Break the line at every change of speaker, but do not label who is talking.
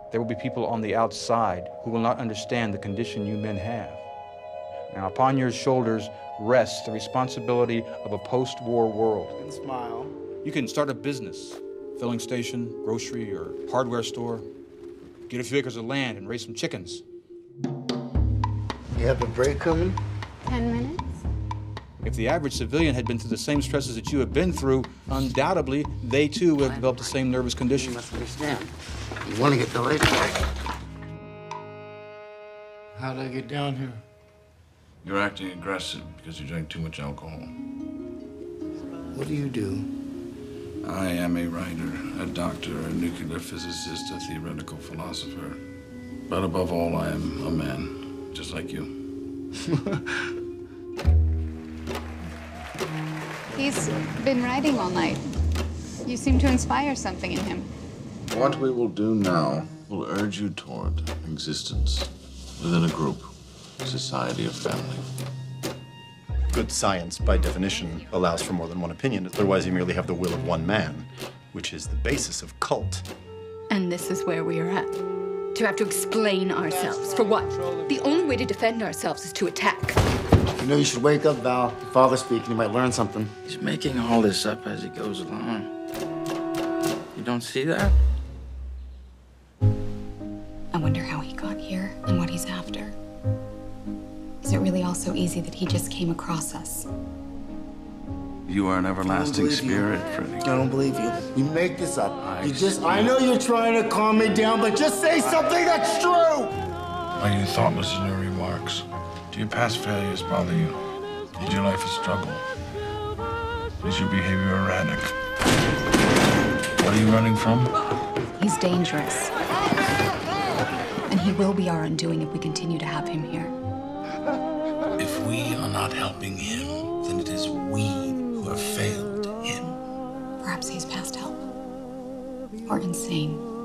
There will be people on the outside who will not understand the condition you men have. Now, upon your shoulders rests the responsibility of a post-war world.
And smile.
You can start a business, filling station, grocery, or hardware store. Get a few acres of land and raise some chickens.
You have a break coming?
10 minutes?
If the average civilian had been through the same stresses that you have been through, undoubtedly, they too would have developed the same nervous condition.
You must understand. You want to get delayed? How'd I get down here?
You're acting aggressive because you drank too much alcohol.
What do you do?
I am a writer, a doctor, a nuclear physicist, a theoretical philosopher. But above all, I am a man, just like you.
He's been writing all night. You seem to inspire something in him.
What we will do now will urge you toward existence within a group, society of family.
Good science, by definition, allows for more than one opinion. Otherwise, you merely have the will of one man, which is the basis of cult.
And this is where we are at. To have to explain ourselves. For what? The only way to defend ourselves is to attack.
You know, you should wake up, Val. Your father's speaking. You might learn something.
He's making all this up as he goes along. You don't see that?
I wonder how he got here and what he's after. Is it really all so easy that he just came across us?
You are an everlasting spirit, Freddie.
I don't believe you. You make this up. I know you're trying to calm me down, but just say something that's true!
Are you thoughtless in your remarks? Do your past failures bother you? Is your life a struggle? Is your behavior erratic? What are you running from?
He's dangerous. And he will be our undoing if we continue to have him here.
If we are not helping him, then it is we who have failed him.
Perhaps he's past help. Or insane.